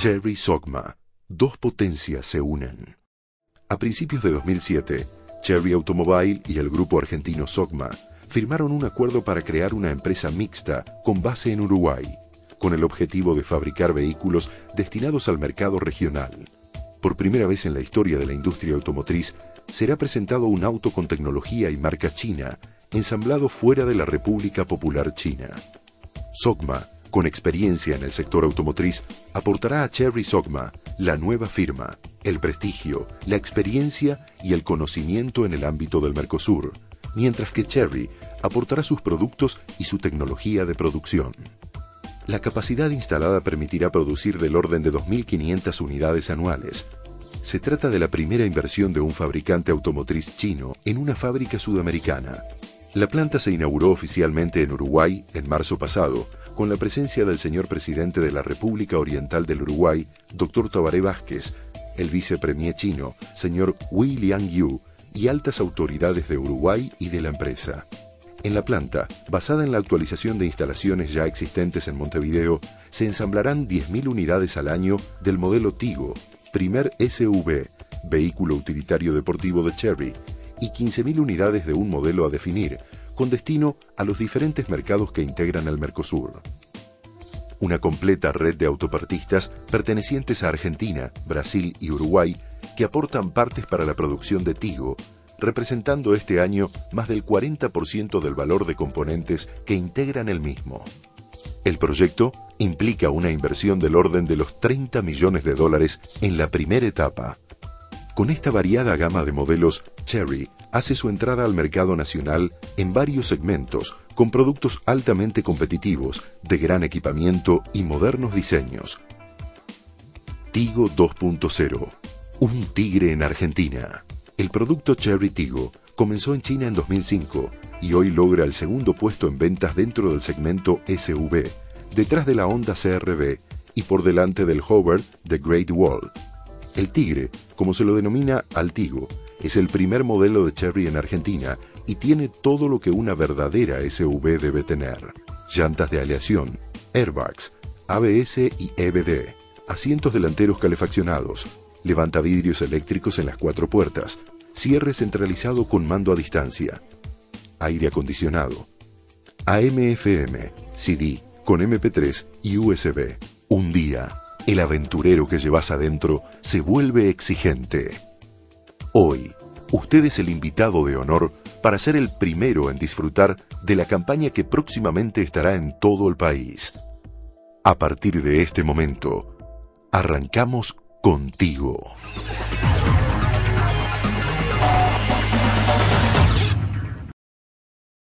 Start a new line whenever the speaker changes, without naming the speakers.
Chery Sogma. Dos potencias se unen. A principios de 2007, Chery Automobile y el grupo argentino Sogma firmaron un acuerdo para crear una empresa mixta con base en Uruguay, con el objetivo de fabricar vehículos destinados al mercado regional. Por primera vez en la historia de la industria automotriz, será presentado un auto con tecnología y marca china, ensamblado fuera de la República Popular China. Sogma, con experiencia en el sector automotriz, aportará a Chery Sogma la nueva firma, el prestigio, la experiencia y el conocimiento en el ámbito del Mercosur, mientras que Chery aportará sus productos y su tecnología de producción. La capacidad instalada permitirá producir del orden de 2.500 unidades anuales. Se trata de la primera inversión de un fabricante automotriz chino en una fábrica sudamericana. La planta se inauguró oficialmente en Uruguay en marzo pasado, con la presencia del señor presidente de la República Oriental del Uruguay, Dr. Tabaré Vázquez, el vicepremier chino, señor Wei Liangyu, y altas autoridades de Uruguay y de la empresa. En la planta, basada en la actualización de instalaciones ya existentes en Montevideo, se ensamblarán 10.000 unidades al año del modelo Tigo, primer SUV, vehículo utilitario deportivo de Chery, y 15.000 unidades de un modelo a definir, con destino a los diferentes mercados que integran el Mercosur. Una completa red de autopartistas pertenecientes a Argentina, Brasil y Uruguay que aportan partes para la producción de Tigo, representando este año más del 40% del valor de componentes que integran el mismo. El proyecto implica una inversión del orden de los $30 millones en la primera etapa. Con esta variada gama de modelos, Chery hace su entrada al mercado nacional en varios segmentos, con productos altamente competitivos, de gran equipamiento y modernos diseños. Tigo 2.0. Un tigre en Argentina. El producto Chery Tigo comenzó en China en 2005 y hoy logra el segundo puesto en ventas dentro del segmento SUV, detrás de la Honda CR-V y por delante del Hover The Great Wall. El Tigre, como se lo denomina al Tigo, es el primer modelo de Chery en Argentina y tiene todo lo que una verdadera SUV debe tener: llantas de aleación, airbags, ABS y EBD, asientos delanteros calefaccionados, levantavidrios eléctricos en las 4 puertas, cierre centralizado con mando a distancia, aire acondicionado, AM/FM, CD con MP3 y USB. Un día, el aventurero que llevas adentro se vuelve exigente. Hoy, usted es el invitado de honor para ser el primero en disfrutar de la campaña que próximamente estará en todo el país. A partir de este momento, arrancamos contigo.